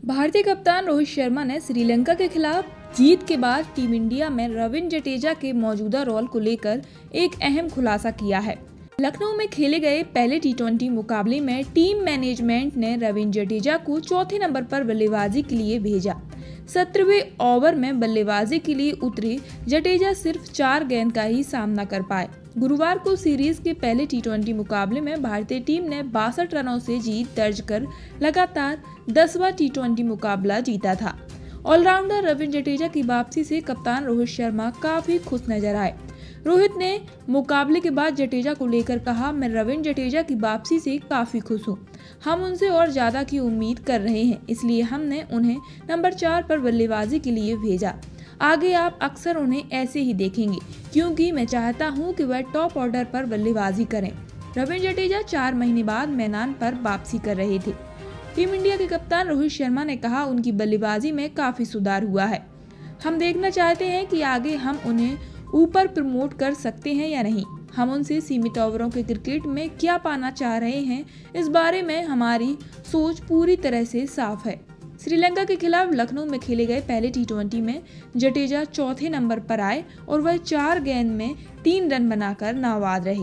भारतीय कप्तान रोहित शर्मा ने श्रीलंका के खिलाफ जीत के बाद टीम इंडिया में रविंद्र जडेजा के मौजूदा रोल को लेकर एक अहम खुलासा किया है। लखनऊ में खेले गए पहले टी20 मुकाबले में टीम मैनेजमेंट ने रविंद्र जडेजा को चौथे नंबर पर बल्लेबाजी के लिए भेजा। 17वें ओवर में बल्लेबाजी के लिए उतरे जडेजा सिर्फ 4 गेंद का ही सामना कर पाए। गुरुवार को सीरीज के पहले टी20 मुकाबले में भारतीय टीम ने 62 रनों से जीत दर्ज कर लगातार 10वां टी20 मुकाबला जीता था। ऑलराउंडर रविंद्र जडेजा की वापसी से कप्तान रोहित शर्मा काफी खुश नजर आए। रोहित ने मुकाबले के बाद जडेजा को लेकर कहा, मैं रविंद्र जडेजा की वापसी से काफी खुश हूँ। हम उनसे और ज्यादा की उम्मीद कर रहे हैं, इसलिए हमने उन्हें नंबर 4 पर बल्लेबाजी के लिए भेजा। आगे आप अक्सर उन्हें ऐसे ही देखेंगे, क्योंकि मैं चाहता हूं कि वह टॉप ऑर्डर पर बल्लेबाजी करें। रविंद्र जडेजा 4 महीने बाद मैदान पर वापसी कर रहे थे। टीम इंडिया के कप्तान रोहित शर्मा ने कहा, उनकी बल्लेबाजी में काफी सुधार हुआ है। हम देखना चाहते हैं कि आगे हम उन्हें ऊपर प्रमोट कर सकते हैं या नहीं। हम उनसे सीमित ओवरों के क्रिकेट में क्या पाना चाह रहे हैं, इस बारे में हमारी सोच पूरी तरह से साफ है। श्रीलंका के खिलाफ लखनऊ में खेले गए पहले टी20 में जडेजा चौथे नंबर पर आए और वह 4 गेंद में 3 रन बनाकर नाबाद रहे।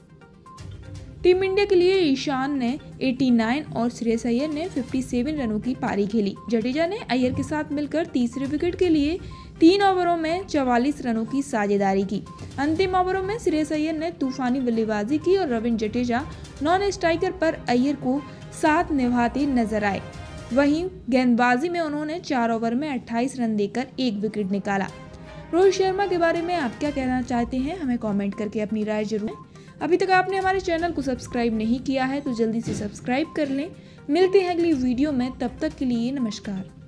टीम इंडिया के लिए ईशान ने 89 और श्रेयस अय्यर ने 57 रनों की पारी खेली। जडेजा ने अय्यर के साथ मिलकर तीसरे विकेट के लिए 3 ओवरों में 44 रनों की साझेदारी की। अंतिम ओवरों में श्रेयस अय्यर ने तूफानी बल्लेबाजी की और रविंद्र जडेजा नॉन स्ट्राइकर पर अय्यर को साथ निभाते नजर आए। वहीं गेंदबाजी में उन्होंने 4 ओवर में 28 रन देकर 1 विकेट निकाला। रोहित शर्मा के बारे में आप क्या कहना चाहते हैं, हमें कमेंट करके अपनी राय जरूर। अभी तक आपने हमारे चैनल को सब्सक्राइब नहीं किया है तो जल्दी से सब्सक्राइब कर लें। मिलते हैं अगली वीडियो में, तब तक के लिए नमस्कार।